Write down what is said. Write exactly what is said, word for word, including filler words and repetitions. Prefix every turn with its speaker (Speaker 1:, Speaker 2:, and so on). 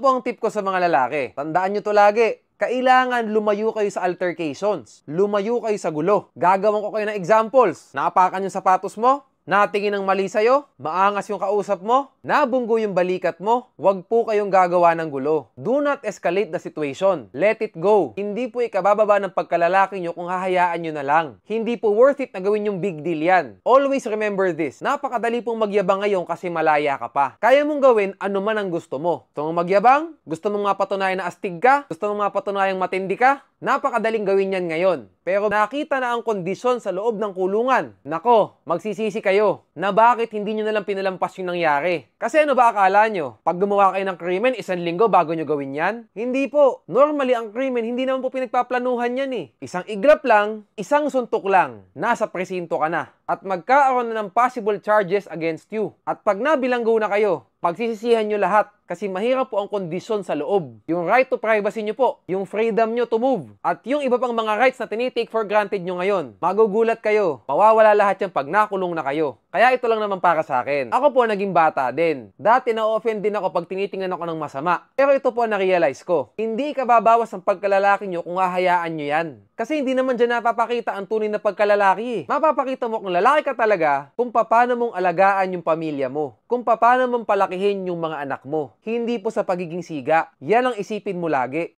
Speaker 1: po ang tip ko sa mga lalaki. Tandaan nyo to lagi. Kailangan lumayo kayo sa altercations. Lumayo kayo sa gulo. Gagawan ko kayo ng examples. Naapakan yung sapatos mo? Natingin ng mali sa'yo? Maangas yung kausap mo? Nabunggo yung balikat mo? Huwag po kayong gagawa ng gulo. Do not escalate the situation. Let it go. Hindi po ikabababa ng pagkalalaki nyo kung hahayaan nyo na lang. Hindi po worth it na gawin yung big deal yan. Always remember this. Napakadali pong magyabang ngayon kasi malaya ka pa. Kaya mong gawin ano man ang gusto mo. Gusto mong magyabang? Gusto mong mapatunayan na astig ka? Gusto mong mapatunayang matindi ka? Napakadaling gawin yan ngayon. Pero nakita na ang kondisyon sa loob ng kulungan. Nako, magsisisi kayo na bakit hindi nyo nalang pinalampas yung nangyari. Kasi ano ba akala nyo? Pag gumawa kayo ng krimen, isang linggo bago nyo gawin yan? Hindi po. Normally, ang krimen, hindi naman po pinagpaplanuhan yan eh. Isang iglap lang, isang suntok lang, nasa presinto ka na. At magkaaroon na ng possible charges against you. At pag nabilanggo na kayo, pagsisisihan nyo lahat kasi mahirap po ang kondisyon sa loob. Yung right to privacy nyo po, yung freedom nyo to move, at yung iba pang mga rights na tinitake for granted nyo ngayon. Magugulat kayo, mawawala lahat yan pag nakulong na kayo. Kaya ito lang naman para sa akin. Ako po naging bata din. Dati na-offend din ako pag tinitingnan ako ng masama. Pero ito po na-realize ko. Hindi ikababawas ang pagkalalaki nyo kung hahayaan nyo yan. Kasi hindi naman dyan napapakita ang tunay na pagkalalaki eh. Mapapakita mo kung lalaki ka talaga kung paano mong alagaan yung pamilya mo. Kung paano mong palakihin yung mga anak mo. Hindi po sa pagiging siga. Yan ang isipin mo lagi.